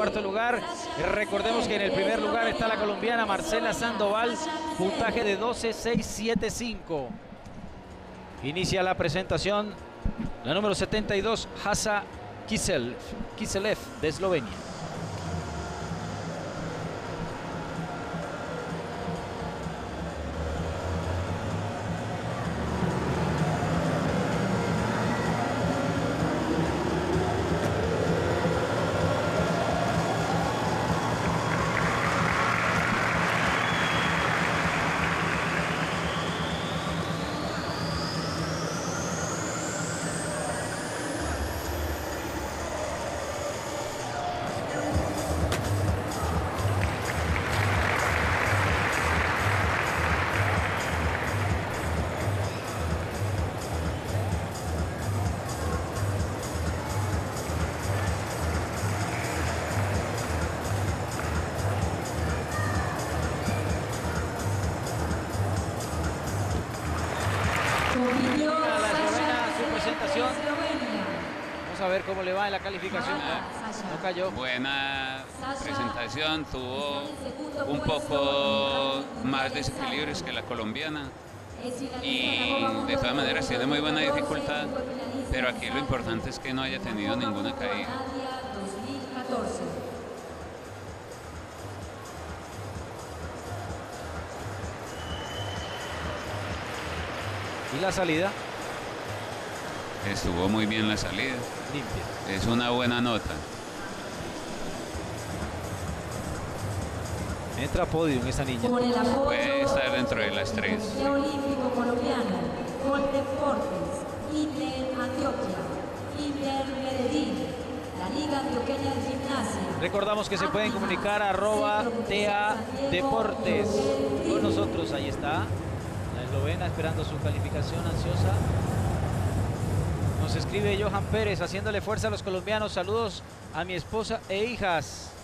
cuarto lugar. Recordemos que en el primer lugar está la colombiana Marcela Sandoval, puntaje de 12.675. Inicia la presentación la número 72, Hasa Kiselev de Eslovenia. Vamos a ver cómo le va en la calificación. No cayó. Buena presentación, tuvo un poco más desequilibrios que la colombiana y de todas maneras tiene muy buena dificultad, pero aquí lo importante es que no haya tenido ninguna caída. ¿Y la salida? Estuvo muy bien la salida. Limpia. Es una buena nota. Entra a podium esa niña. Puede estar dentro de las tres. Olímpico colombiano, Coldeportes, Inter Antioquia, Inter Medellín, la Liga Antioqueña de Gimnasia. Recordamos que se pueden comunicar a @TA Deportes con nosotros. Ahí está la eslovena esperando su calificación ansiosa. Nos escribe Johan Pérez haciéndole fuerza a los colombianos. Saludos a mi esposa e hijas.